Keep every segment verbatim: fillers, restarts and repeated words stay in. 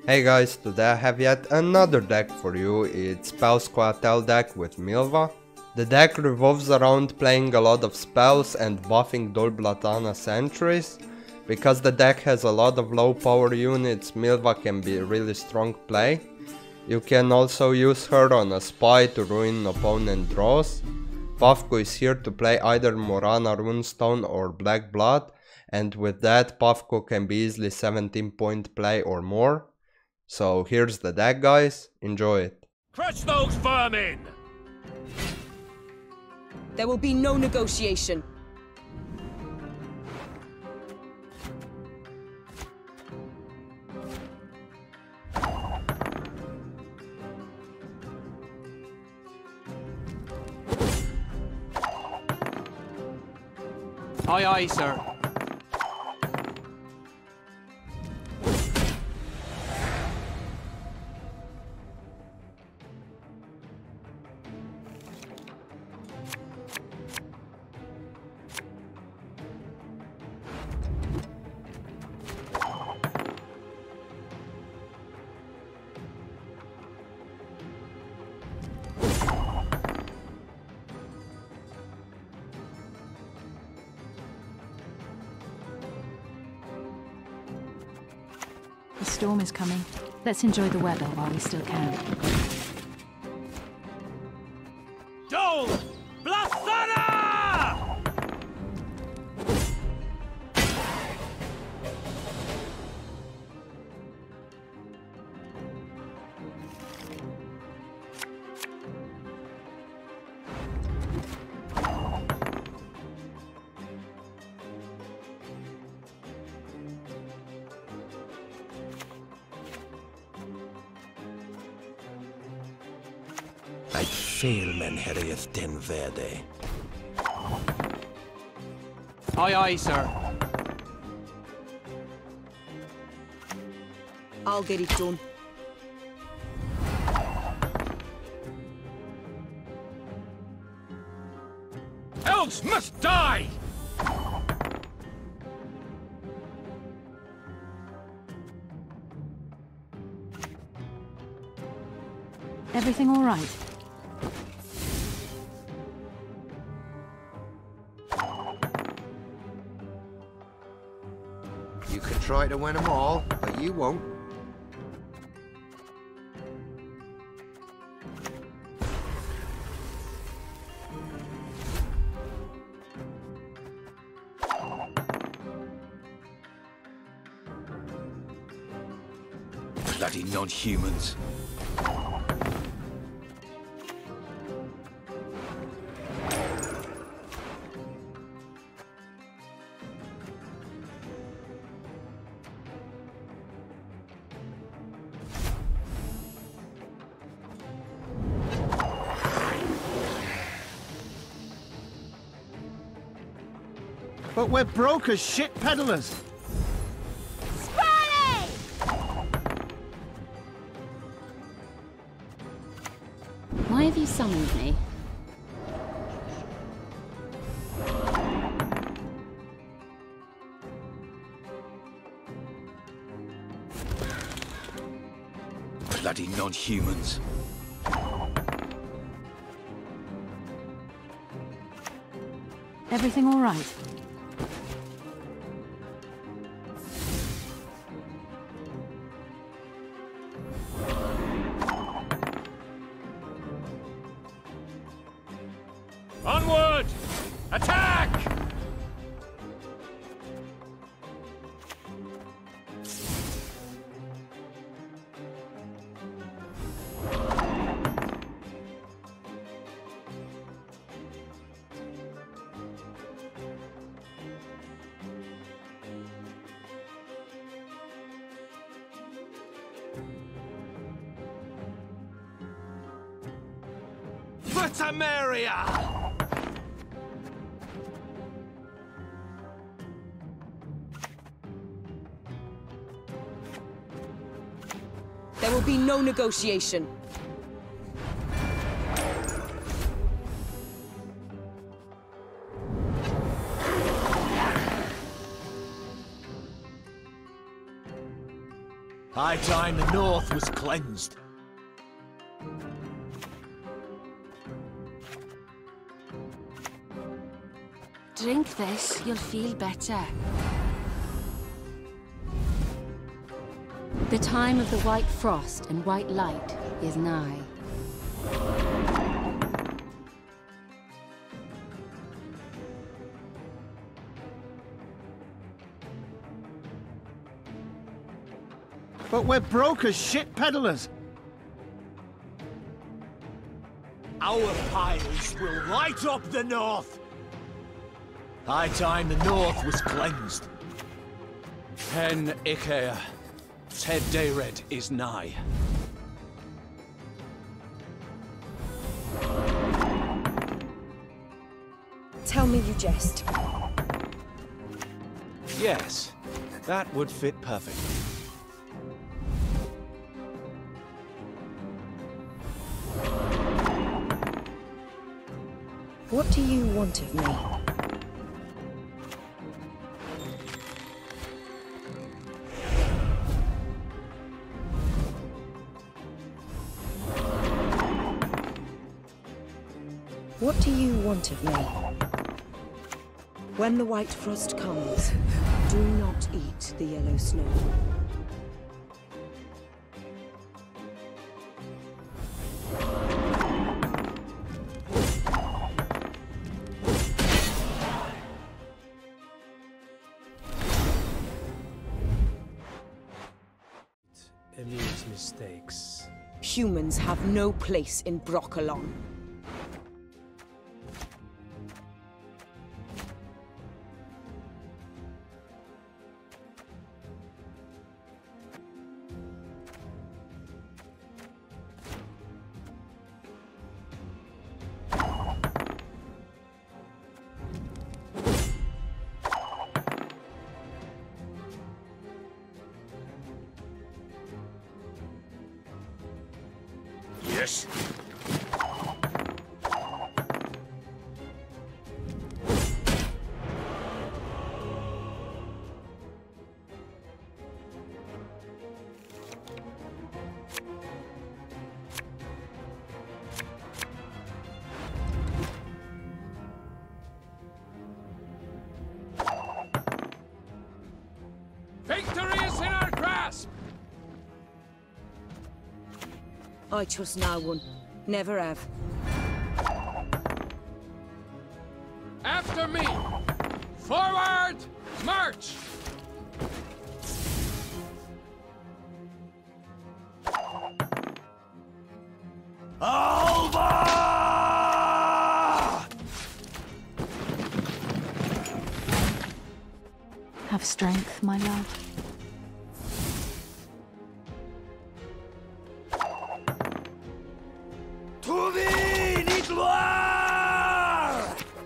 Hey guys, today I have yet another deck for you. It's Scoia'tael deck with Milva. The deck revolves around playing a lot of spells and buffing Dolblatana sentries. Because the deck has a lot of low power units, Milva can be a really strong play. You can also use her on a spy to ruin opponent draws. Puffco is here to play either Morana Runestone or Black Blood, and with that Puffco can be easily seventeen point play or more. So here's the deck guys, enjoy it. Crush those vermin! There will be no negotiation. Aye, aye, sir. The storm is coming. Let's enjoy the weather while we still can. Dol! Blasana! I'd fail men herrieth den verde. Aye, aye, sir. I'll get it done. Elves must die! Everything all right? You can try to win them all, but you won't. Bloody non-humans. But we're broke as shit peddlers. Why have you summoned me? Bloody non-humans. Everything all right? Onward! Attack! Vatamaria! There will be no negotiation. High time the north was cleansed. Drink this, you'll feel better. The time of the white frost and white light is nigh. But we're broke as shit peddlers. Our piles will light up the north. High time the north was cleansed. Hen Ikea. Ted Dayred is nigh. Tell me you jest. Yes, that would fit perfectly. What do you want of me? What do you want of me? When the white frost comes, do not eat the yellow snow. Emir's mistakes. Humans have no place in Broccolon. Yes. Victory is in our grasp! I trust no one. Never have. After me! Forward! March! Alva! Have strength, my love. To thee, ni gloire!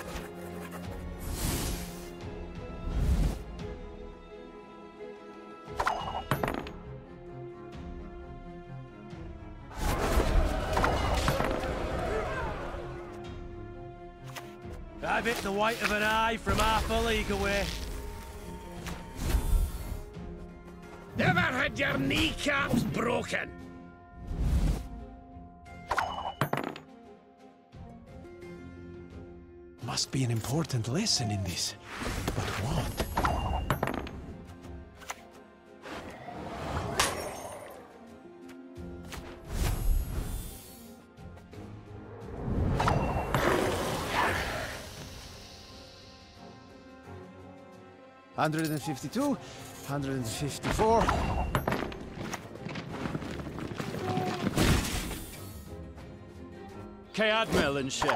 I've hit the white of an eye from half a league away. Never had your kneecaps broken. Must be an important lesson in this. But what? one hundred fifty-two, one hundred fifty-four. Cadmel and Shay.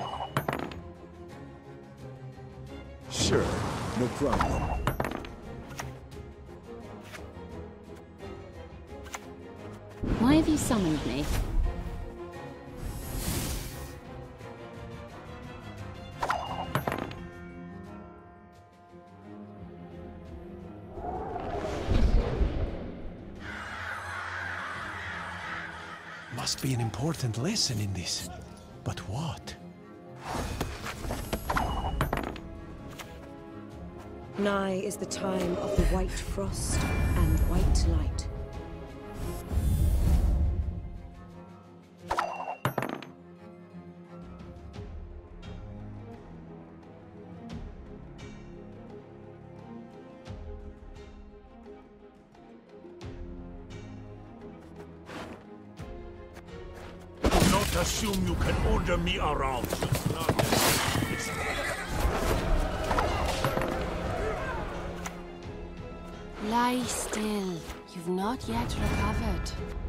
Sure, no problem. Why have you summoned me? Must be an important lesson in this. But what? Nigh is the time of the white frost and white light. Don't assume you can order me around. Lie still. You've not yet recovered.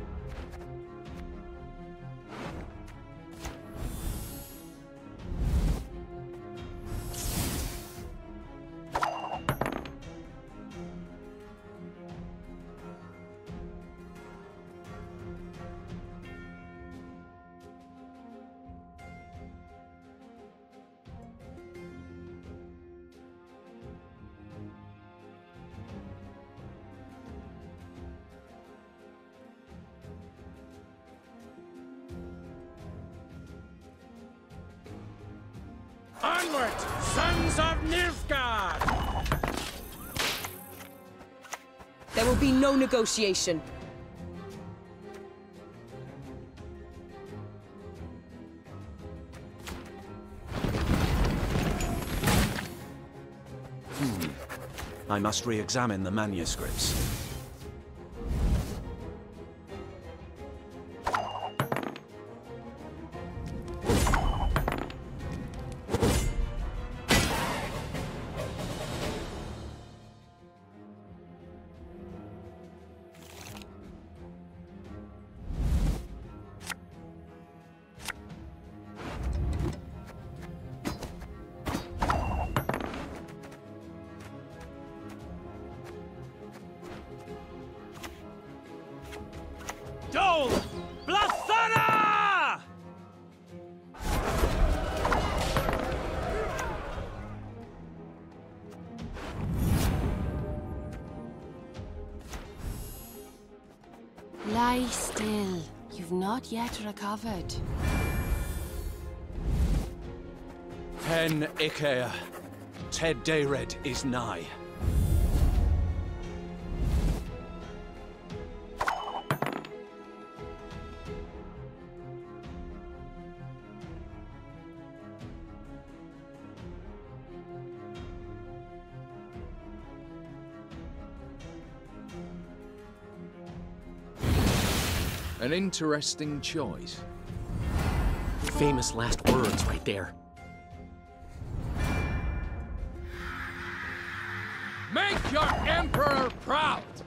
Onward, sons of Nilfgaard! There will be no negotiation. Hmm. I must re-examine the manuscripts. Dole! Blathana! Lie still. You've not yet recovered. Hen Ikea. Ted Dayred is nigh. An interesting choice. Famous last words right there. Make your Emperor proud!